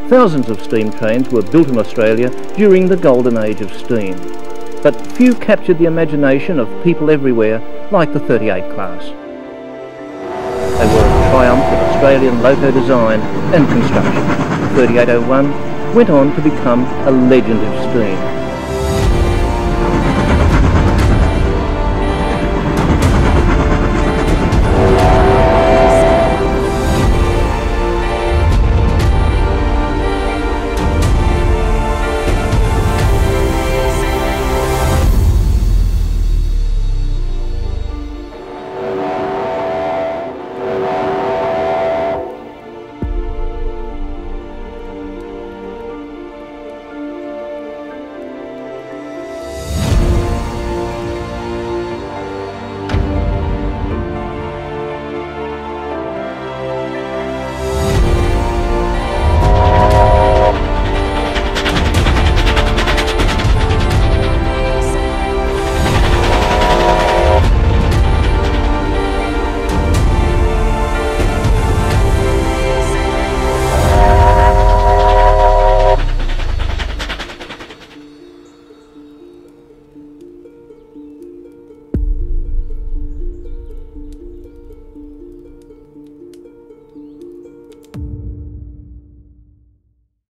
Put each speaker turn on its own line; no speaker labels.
Thousands of steam trains were built in Australia during the golden age of steam, but few captured the imagination of people everywhere like the 38 class. They were a triumph of Australian loco design and construction. The 3801 went on to become a legend of steam.